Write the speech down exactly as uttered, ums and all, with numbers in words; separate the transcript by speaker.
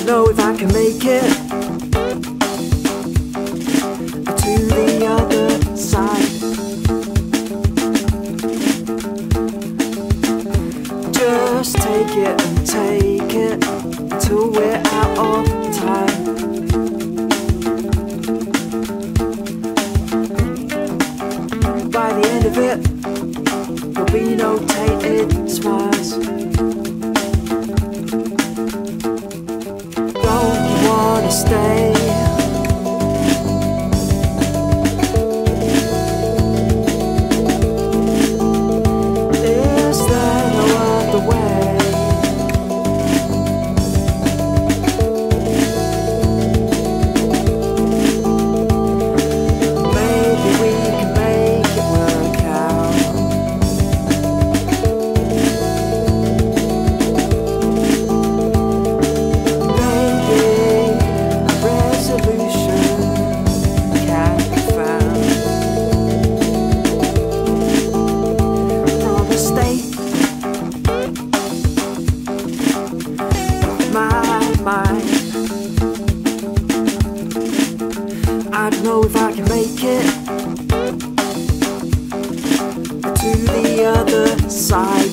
Speaker 1: know if I can make it to the other side. Just take it and take it till we're out of time. By the end of it, there'll be no tainted smiles. Don't you wanna stay? Is there no other way? Maybe we can make it work out. I don't know if I can make it to the other side.